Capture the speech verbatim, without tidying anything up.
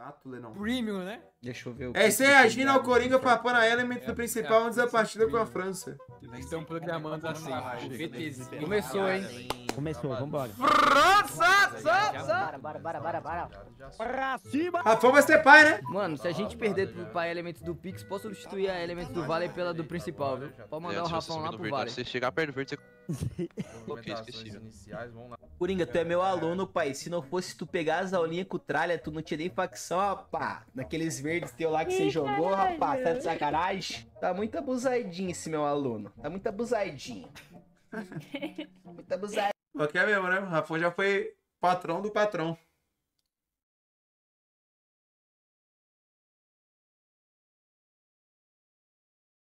Chato, Lenão. Premium, né? Deixa eu ver o É, esse Reagindo ao Coringa, farpando a element do principal antes da partida com a França. Eles estão programando assim. VTzinho. Começou, hein? Começou, vambora. Bora, bora, bora, bora, bora. Pra cima! Rafão vai ser pai, né? Mano, se a gente perder pro pai Elementos do Pix, posso substituir a Elementos do Vale pela do principal, viu? Pode mandar o Rafão lá pro Vale. Se você chegar perto do verde, você... Ok, esqueci. Coringa, tu é meu aluno, pai. Se não fosse tu pegar as aulinhas com o tralha, tu não tinha nem facção, rapá. Naqueles verdes teu lá que você jogou, rapá. Tá de sacanagem? Tá muito abusadinho esse meu aluno. Tá muito abusadinho. Muito abusadinho. Ok mesmo, né? O Rafão já foi patrão do patrão.